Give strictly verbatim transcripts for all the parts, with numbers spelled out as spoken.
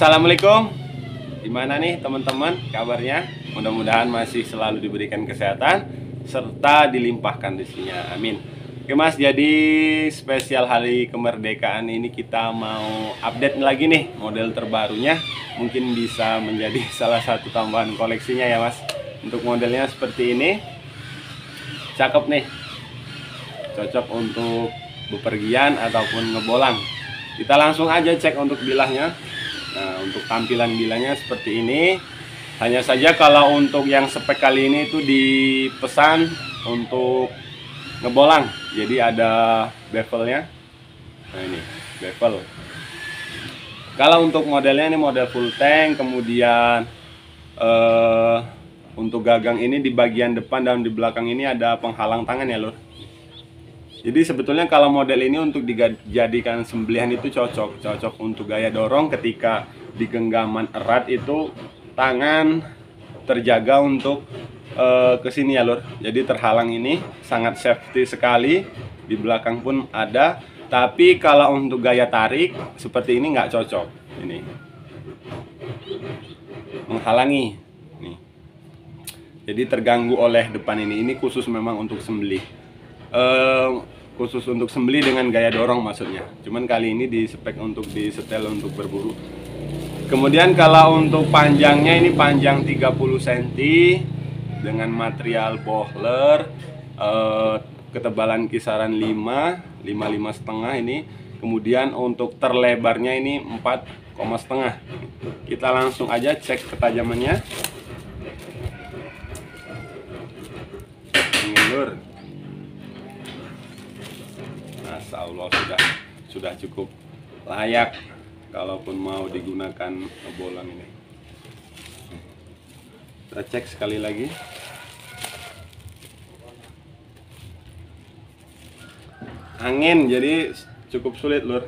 Assalamualaikum. Gimana nih teman-teman kabarnya? Mudah-mudahan masih selalu diberikan kesehatan serta dilimpahkan rezekinya. Amin. Oke Mas, jadi spesial hari kemerdekaan ini kita mau update lagi nih model terbarunya. Mungkin bisa menjadi salah satu tambahan koleksinya ya Mas. Untuk modelnya seperti ini. Cakep nih. Cocok untuk bepergian ataupun ngebolang. Kita langsung aja cek untuk bilahnya. Nah, untuk tampilan bilahnya seperti ini. Hanya saja kalau untuk yang spek kali ini itu dipesan untuk ngebolang. Jadi ada bevelnya. Nah, ini bevel. Kalau untuk modelnya ini model full tank, kemudian eh, untuk gagang ini di bagian depan dan di belakang ini ada penghalang tangan ya, Lur. Jadi sebetulnya kalau model ini untuk dijadikan sembelihan itu cocok, cocok untuk gaya dorong ketika di genggaman erat itu tangan terjaga untuk e, kesini ya Lur. Jadi terhalang ini sangat safety sekali, di belakang pun ada. Tapi kalau untuk gaya tarik seperti ini nggak cocok, ini menghalangi, nih. Jadi terganggu oleh depan ini. Ini khusus memang untuk sembelih. Uh, khusus untuk sembeli dengan gaya dorong maksudnya. Cuman kali ini di spek untuk disetel untuk berburu. Kemudian kalau untuk panjangnya ini panjang tiga puluh sentimeter dengan material bohler, uh, ketebalan kisaran lima, lima, lima setengah ini. Kemudian untuk terlebarnya ini empat koma setengah. Kita langsung aja cek ketajamannya. Ini Lur. Masya Allah sudah sudah cukup layak kalaupun mau digunakan bolang ini. Kita cek sekali lagi. Angin jadi cukup sulit Lur.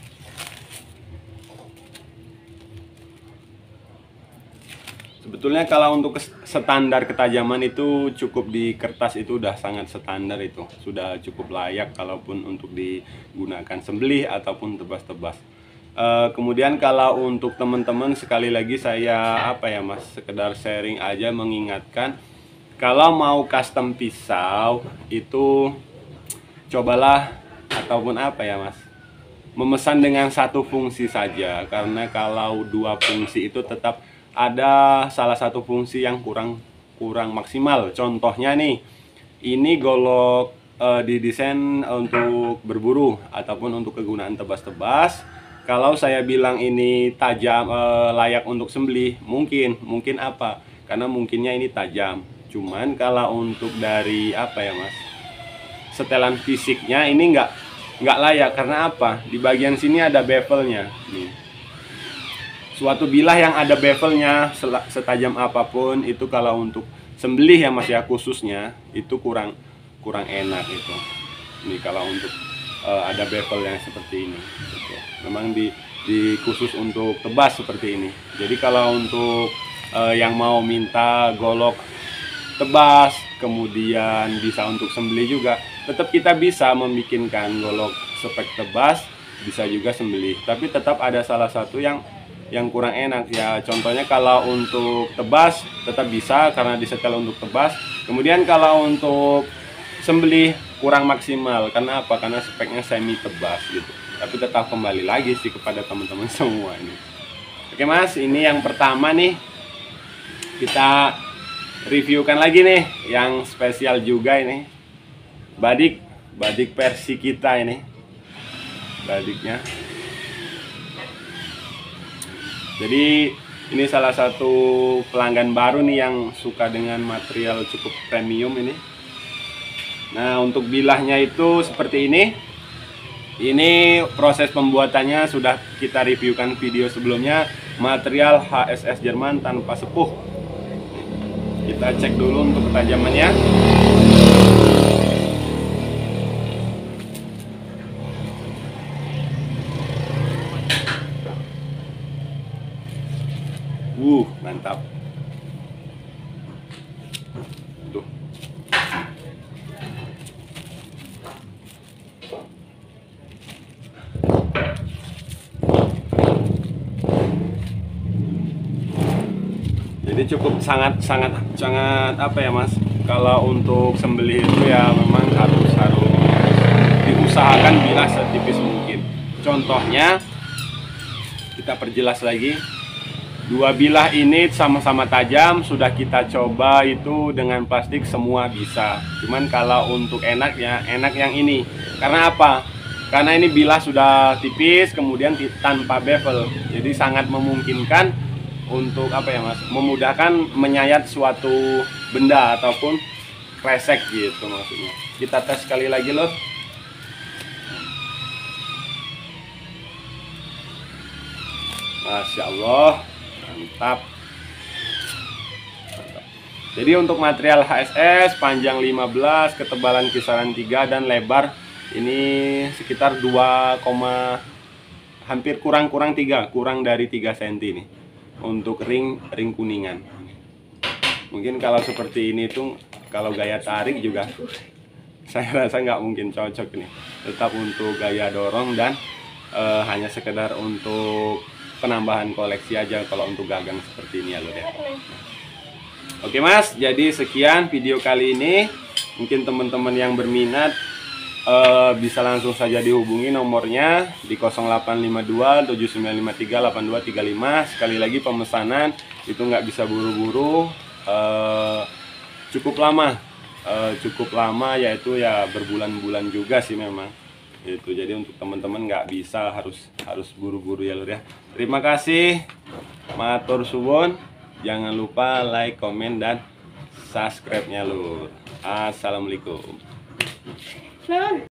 Sebetulnya kalau untuk standar ketajaman itu cukup di kertas itu udah sangat standar itu. Sudah cukup layak kalaupun untuk digunakan sembelih ataupun tebas-tebas. e, Kemudian kalau untuk teman-teman sekali lagi saya apa ya Mas, sekedar sharing aja mengingatkan. Kalau mau custom pisau itu cobalah ataupun apa ya Mas, memesan dengan satu fungsi saja. Karena kalau dua fungsi itu tetap ada salah satu fungsi yang kurang kurang maksimal. Contohnya nih, ini golok e, didesain untuk berburu ataupun untuk kegunaan tebas-tebas. Kalau saya bilang ini tajam, e, layak untuk sembelih, mungkin mungkin apa? Karena mungkinnya ini tajam. Cuman kalau untuk dari apa ya Mas, setelan fisiknya ini nggak nggak layak. Karena apa? Di bagian sini ada bevelnya nih. Suatu bilah yang ada bevelnya setajam apapun itu kalau untuk sembelih ya Mas ya, khususnya itu kurang kurang enak itu. Ini kalau untuk uh, ada bevel yang seperti ini gitu. Memang di, di khusus untuk tebas seperti ini. Jadi kalau untuk uh, yang mau minta golok tebas kemudian bisa untuk sembelih juga, tetap kita bisa membikinkan golok spek tebas, bisa juga sembelih. Tapi tetap ada salah satu yang yang kurang enak ya. Contohnya kalau untuk tebas tetap bisa karena disetel untuk tebas. Kemudian kalau untuk sembelih kurang maksimal. Karena apa? Karena speknya semi tebas gitu. Tapi tetap kembali lagi sih kepada teman-teman semua ini. Oke Mas, ini yang pertama nih. Kita reviewkan lagi nih yang spesial juga ini. Badik, badik versi kita ini. Badiknya. Jadi ini salah satu pelanggan baru nih yang suka dengan material cukup premium ini. Nah, untuk bilahnya itu seperti ini. Ini proses pembuatannya sudah kita reviewkan video sebelumnya. Material H S S Jerman tanpa sepuh. Kita cek dulu untuk ketajamannya. Uh, mantap. Tuh. Jadi cukup sangat sangat sangat apa ya Mas, kalau untuk sembelih itu ya memang harus harus diusahakan bilah setipis mungkin. Contohnya kita perjelas lagi, dua bilah ini sama-sama tajam, sudah kita coba itu dengan plastik semua bisa. Cuman kalau untuk enaknya enak yang ini, karena apa? Karena ini bilah sudah tipis, kemudian tanpa bevel, jadi sangat memungkinkan untuk apa ya Mas, memudahkan menyayat suatu benda ataupun kresek gitu maksudnya. Kita tes sekali lagi loh. Masya Allah, mantap. Mantap. Jadi untuk material H S S panjang lima belas, ketebalan kisaran tiga, dan lebar ini sekitar dua, hampir kurang-kurang tiga, kurang dari tiga sentimeter nih. Untuk ring ring kuningan, mungkin kalau seperti ini tuh kalau gaya tarik juga saya rasa nggak mungkin cocok nih, tetap untuk gaya dorong dan e, hanya sekedar untuk penambahan koleksi aja kalau untuk gagang seperti ini ya lur ya. Oke Mas, jadi sekian video kali ini. Mungkin teman-teman yang berminat Uh, bisa langsung saja dihubungi nomornya di nol delapan lima dua tujuh sembilan lima tiga delapan dua tiga lima. Sekali lagi pemesanan itu nggak bisa buru-buru, uh, cukup lama, uh, cukup lama yaitu ya berbulan-bulan juga sih memang. Itu jadi untuk teman-teman nggak bisa harus harus buru-buru ya lur ya. Terima kasih, matur suwun. Jangan lupa like, komen, dan subscribe-nya lur. Assalamualaikum.